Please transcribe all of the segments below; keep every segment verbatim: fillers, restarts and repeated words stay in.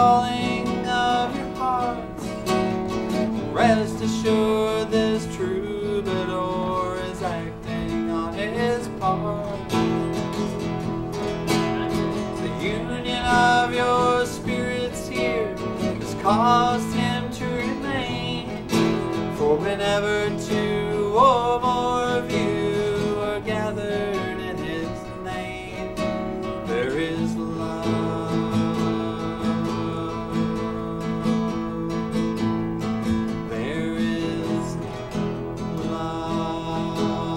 calling of your hearts. Rest assured this troubadour is acting on his part. The union of your spirits here has caused him to remain. For whenever two or more of you are gathered in his name, there is love. There is love.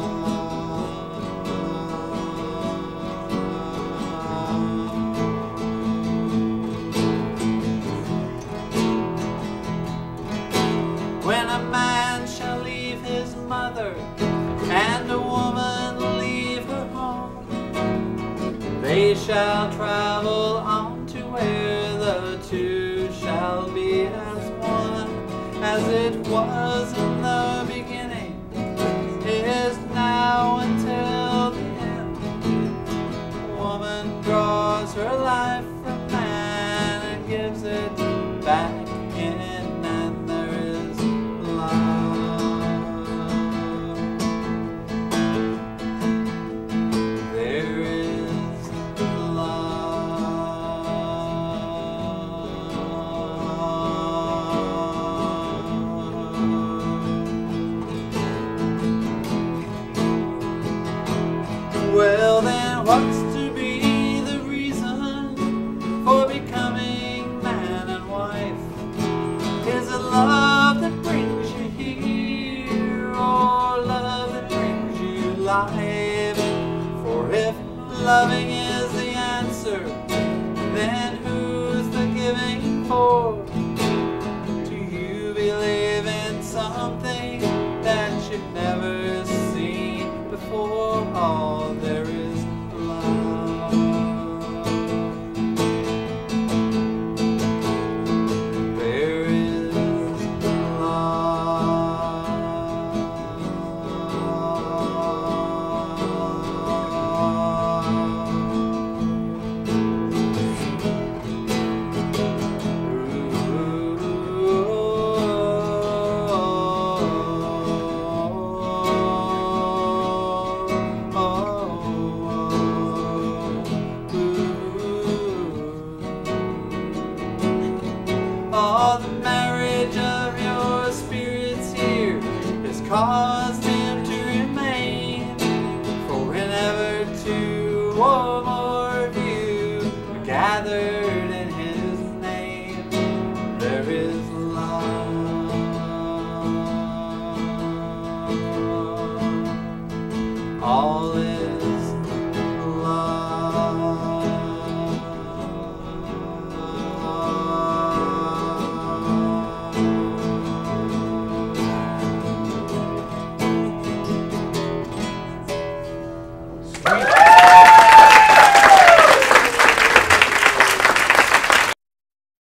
When a man shall leave his mother and a woman leave her home, they shall travel on to where the two shall be as one. As it was in the beginning, is now until the end. Woman draws her life from man and gives it back in, and there is love. There is love. Well then, what's to be the reason for becoming man and wife? Is it love that brings you here, or love that brings you life? For if loving is the answer, then who's the giving for? Do you believe in something that you've never seen before? Oh, there is love. There is love. All the married